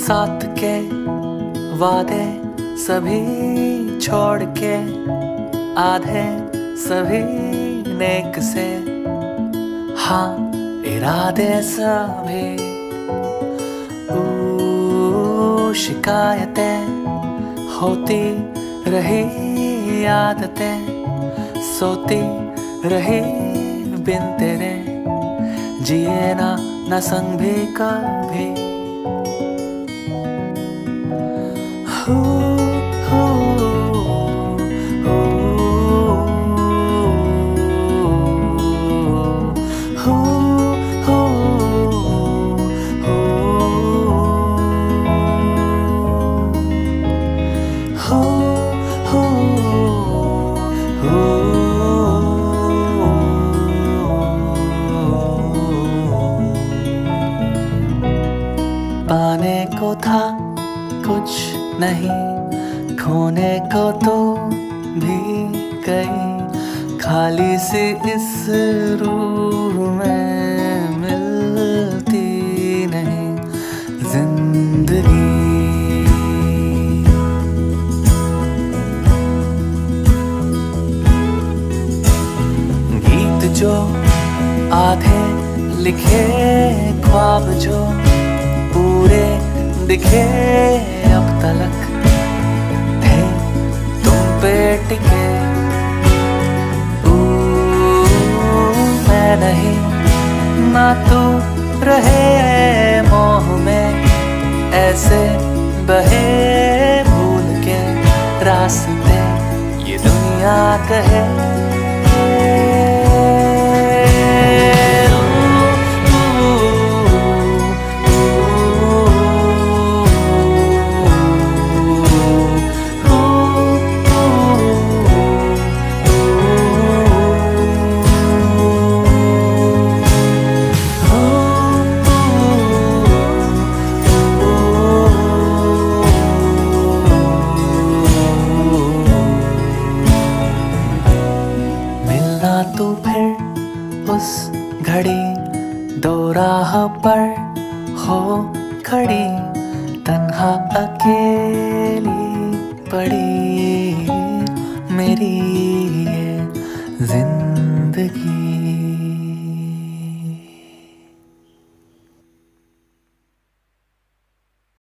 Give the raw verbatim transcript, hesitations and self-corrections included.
साथ के वादे सभी छोड़ के, आधे सभी नेक से, हाँ इरादे सभी। ऊ शिकायतें होती रही, आदतें सोती रही बिन तेरे, जिए ना न संग भी कभी। हो, हो, हो, हो, हो, हो, हो, हो। पाने को था कुछ नहीं, खोने को तो भी गई, खाली सी इस रूह में मिलती नहीं जिंदगी। गीत जो आधे लिखे, ख्वाब जो पूरे दिखे अब तलक, थे तुम पे टिके। मैं नहीं ना तू रहे मोह में, ऐसे बहे भूल के रास्ते ये दुनिया कहे। तू फिर उस घड़ी दो राह पर हो खड़ी, तन्हा अकेली पड़ी मेरी ये जिंदगी।